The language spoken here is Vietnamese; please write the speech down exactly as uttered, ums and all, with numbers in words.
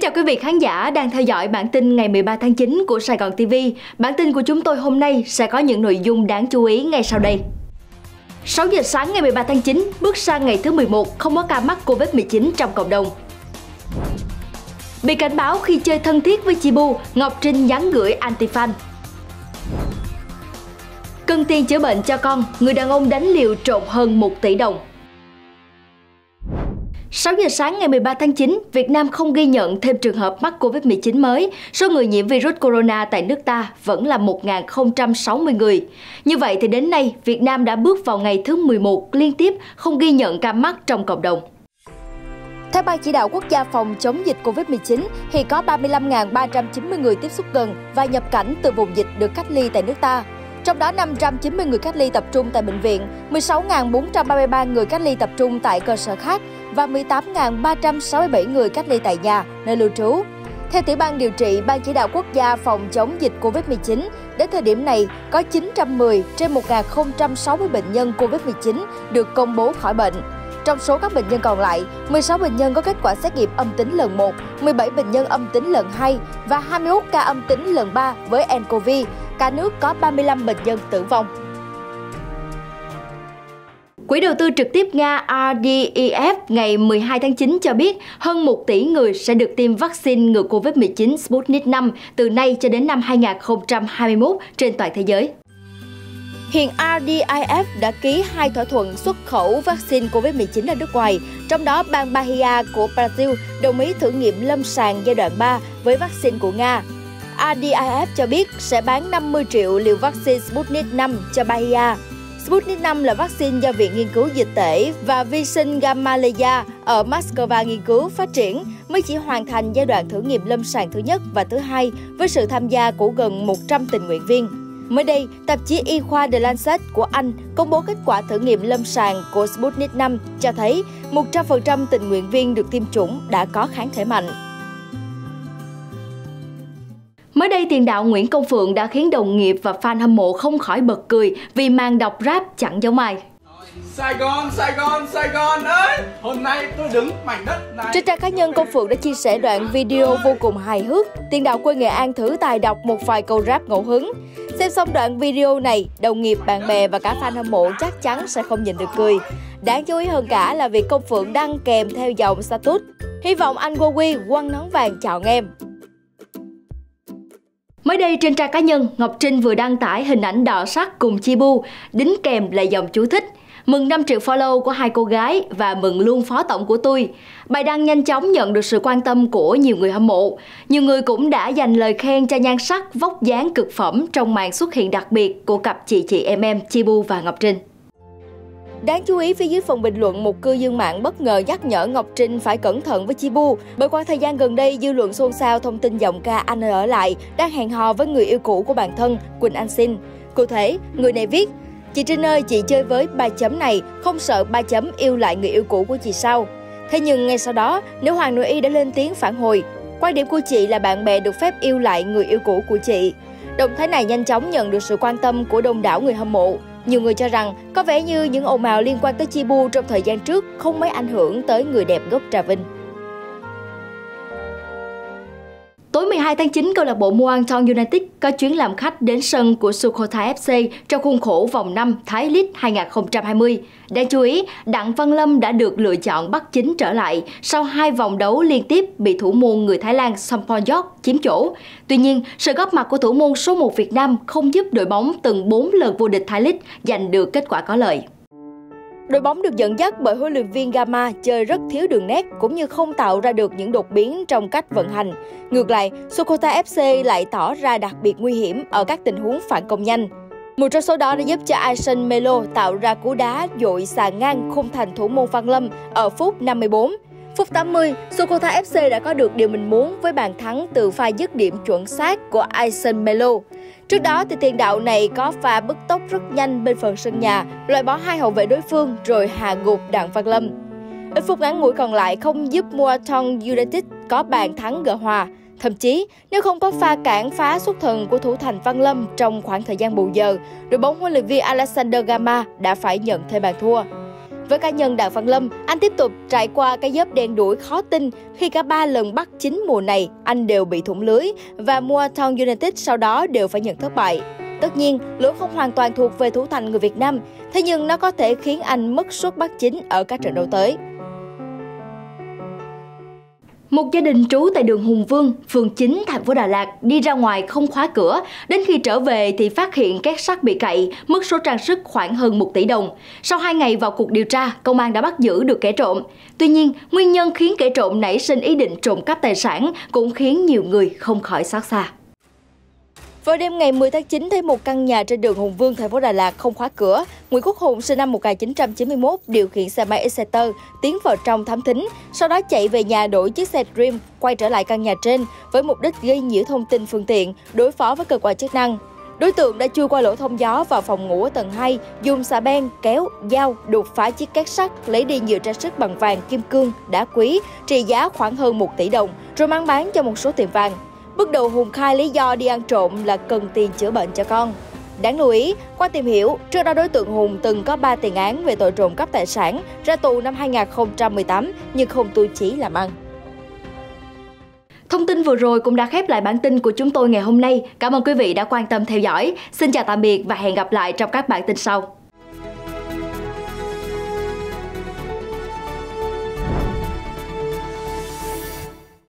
chào quý vị khán giả đang theo dõi bản tin ngày mười ba tháng chín của Sài Gòn ti vi. Bản tin của chúng tôi hôm nay sẽ có những nội dung đáng chú ý ngay sau đây. sáu giờ sáng ngày mười ba tháng chín, bước sang ngày thứ mười một, không có ca mắc Covid mười chín trong cộng đồng. Bị cảnh báo khi chơi thân thiết với Chibu, Ngọc Trinh nhắn gửi anti-fan. Cần tiền chữa bệnh cho con, người đàn ông đánh liều trộm hơn một tỷ đồng. sáu giờ sáng ngày mười ba tháng chín, Việt Nam không ghi nhận thêm trường hợp mắc Covid mười chín mới. Số người nhiễm virus corona tại nước ta vẫn là một nghìn không trăm sáu mươi người. Như vậy thì đến nay, Việt Nam đã bước vào ngày thứ mười một liên tiếp không ghi nhận ca mắc trong cộng đồng. Theo Ban Chỉ đạo Quốc gia phòng chống dịch Covid mười chín, hiện có ba mươi lăm nghìn ba trăm chín mươi người tiếp xúc gần và nhập cảnh từ vùng dịch được cách ly tại nước ta. Trong đó năm trăm chín mươi người cách ly tập trung tại bệnh viện, mười sáu nghìn bốn trăm ba mươi ba người cách ly tập trung tại cơ sở khác và mười tám nghìn ba trăm sáu mươi bảy người cách ly tại nhà, nơi lưu trú. Theo Tiểu ban điều trị Ban Chỉ đạo Quốc gia phòng chống dịch Covid mười chín, đến thời điểm này có chín trăm mười trên một nghìn không trăm sáu mươi bệnh nhân Covid mười chín được công bố khỏi bệnh. Trong số các bệnh nhân còn lại, mười sáu bệnh nhân có kết quả xét nghiệm âm tính lần một, mười bảy bệnh nhân âm tính lần hai và hai mươi mốt ca âm tính lần ba với nCoV. Cả nước có ba mươi lăm bệnh nhân tử vong. Quỹ đầu tư trực tiếp Nga R D E F ngày mười hai tháng chín cho biết hơn một tỷ người sẽ được tiêm vaccine ngừa Covid mười chín Sputnik V từ nay cho đến năm hai nghìn không trăm hai mươi mốt trên toàn thế giới. Hiện R D E F đã ký hai thỏa thuận xuất khẩu vaccine Covid mười chín ra nước ngoài, trong đó bang Bahia của Brazil đồng ý thử nghiệm lâm sàng giai đoạn ba với vaccine của Nga. R D E F cho biết sẽ bán năm mươi triệu liều vaccine Sputnik V cho Bahia. Sputnik V là vaccine do Viện Nghiên cứu Dịch tễ và Vi sinh Gamaleya ở Moscow nghiên cứu phát triển, mới chỉ hoàn thành giai đoạn thử nghiệm lâm sàng thứ nhất và thứ hai với sự tham gia của gần một trăm tình nguyện viên. Mới đây, tạp chí y khoa The Lancet của Anh công bố kết quả thử nghiệm lâm sàng của Sputnik V cho thấy một trăm phần trăm tình nguyện viên được tiêm chủng đã có kháng thể mạnh. Mới đây, tiền đạo Nguyễn Công Phượng đã khiến đồng nghiệp và fan hâm mộ không khỏi bật cười vì màn đọc rap chẳng giống ai. Sài Gòn, Sài Gòn, Sài Gòn ơi! Hôm nay tôi đứng mảnh đất này. Trên trang cá nhân, Công Phượng đã chia sẻ đoạn video vô cùng hài hước. Tiền đạo quê Nghệ An thử tài đọc một vài câu rap ngẫu hứng. Xem xong đoạn video này, đồng nghiệp, bạn bè và cả fan hâm mộ chắc chắn sẽ không nhịn được cười. Đáng chú ý hơn cả là việc Công Phượng đăng kèm theo dòng status: hy vọng anh Wowy quăng nón vàng chào em. Mới đây trên trang cá nhân, Ngọc Trinh vừa đăng tải hình ảnh đọ sắc cùng Chibu, đính kèm là dòng chú thích: mừng năm triệu follow của hai cô gái và mừng luôn phó tổng của tôi. Bài đăng nhanh chóng nhận được sự quan tâm của nhiều người hâm mộ. Nhiều người cũng đã dành lời khen cho nhan sắc, vóc dáng cực phẩm trong màn xuất hiện đặc biệt của cặp chị chị em em Chibu và Ngọc Trinh. Đáng chú ý, phía dưới phần bình luận, một cư dân mạng bất ngờ nhắc nhở Ngọc Trinh phải cẩn thận với Chibu, bởi qua thời gian gần đây dư luận xôn xao thông tin giọng ca Anh Ơi Ở Lại đang hẹn hò với người yêu cũ của bản thân, Quỳnh Anh Xin. Cụ thể, người này viết: chị Trinh ơi, chị chơi với ba chấm này, không sợ ba chấm yêu lại người yêu cũ của chị sao? Thế nhưng ngay sau đó, nữ hoàng nội y đã lên tiếng phản hồi: quan điểm của chị là bạn bè được phép yêu lại người yêu cũ của chị. Động thái này nhanh chóng nhận được sự quan tâm của đông đảo người hâm mộ. Nhiều người cho rằng có vẻ như những ồn ào liên quan tới Chibu trong thời gian trước không mấy ảnh hưởng tới người đẹp gốc Trà Vinh. Tối mười hai tháng chín, câu lạc bộ Muangthong United có chuyến làm khách đến sân của Sukhothai ép xê trong khuôn khổ vòng năm Thái League hai nghìn không trăm hai mươi. Đáng chú ý, Đặng Văn Lâm đã được lựa chọn bắt chính trở lại sau hai vòng đấu liên tiếp bị thủ môn người Thái Lan Somphonyok chiếm chỗ. Tuy nhiên, sự góp mặt của thủ môn số một Việt Nam không giúp đội bóng từng bốn lần vô địch Thái League giành được kết quả có lợi. Đội bóng được dẫn dắt bởi huấn luyện viên Gama chơi rất thiếu đường nét cũng như không tạo ra được những đột biến trong cách vận hành. Ngược lại, Sukhothai ép xê lại tỏ ra đặc biệt nguy hiểm ở các tình huống phản công nhanh. Một trong số đó đã giúp cho Aisen Melo tạo ra cú đá dội sàn ngang khung thành thủ môn Văn Lâm ở phút năm mươi tư. Phút tám mươi, Sukhothai ép xê đã có được điều mình muốn với bàn thắng từ pha dứt điểm chuẩn xác của Aisen Melo. Trước đó, thì tiền đạo này có pha bứt tốc rất nhanh bên phần sân nhà, loại bỏ hai hậu vệ đối phương rồi hạ gục Đặng Văn Lâm. Ít phút ngắn ngủi còn lại không giúp Muangthong United có bàn thắng gỡ hòa. Thậm chí, nếu không có pha cản phá xuất thần của thủ thành Văn Lâm trong khoảng thời gian bù giờ, đội bóng huấn luyện viên Alexander Gama đã phải nhận thêm bàn thua. Với cá nhân Đặng Văn Lâm, anh tiếp tục trải qua cái dớp đen đủi khó tin khi cả ba lần bắt chính mùa này anh đều bị thủng lưới và Muangthong United sau đó đều phải nhận thất bại. Tất nhiên, lỗi không hoàn toàn thuộc về thủ thành người Việt Nam, thế nhưng nó có thể khiến anh mất suất bắt chính ở các trận đấu tới. Một gia đình trú tại đường Hùng Vương, phường chín, thành phố Đà Lạt đi ra ngoài không khóa cửa. Đến khi trở về thì phát hiện két sắt bị cậy, mất số trang sức khoảng hơn một tỷ đồng. Sau hai ngày vào cuộc điều tra, công an đã bắt giữ được kẻ trộm. Tuy nhiên, nguyên nhân khiến kẻ trộm nảy sinh ý định trộm cắp tài sản cũng khiến nhiều người không khỏi xót xa. Vào đêm ngày mười tháng chín, thấy một căn nhà trên đường Hùng Vương, thành phố Đà Lạt không khóa cửa, Nguyễn Quốc Hùng sinh năm một nghìn chín trăm chín mươi mốt điều khiển xe máy Exciter tiến vào trong thám thính, sau đó chạy về nhà đổi chiếc xe Dream quay trở lại căn nhà trên với mục đích gây nhiễu thông tin phương tiện, đối phó với cơ quan chức năng. Đối tượng đã chui qua lỗ thông gió vào phòng ngủ ở tầng hai, dùng xà beng, kéo, dao đục phá chiếc két sắt, lấy đi nhiều trang sức bằng vàng, kim cương, đá quý, trị giá khoảng hơn một tỷ đồng, rồi mang bán cho một số tiệm vàng. Bước đầu Hùng khai lý do đi ăn trộm là cần tiền chữa bệnh cho con. Đáng lưu ý, qua tìm hiểu, trước đó đối tượng Hùng từng có ba tiền án về tội trộm cắp tài sản, ra tù năm hai nghìn không trăm mười tám nhưng không tu chí làm ăn. Thông tin vừa rồi cũng đã khép lại bản tin của chúng tôi ngày hôm nay. Cảm ơn quý vị đã quan tâm theo dõi. Xin chào tạm biệt và hẹn gặp lại trong các bản tin sau.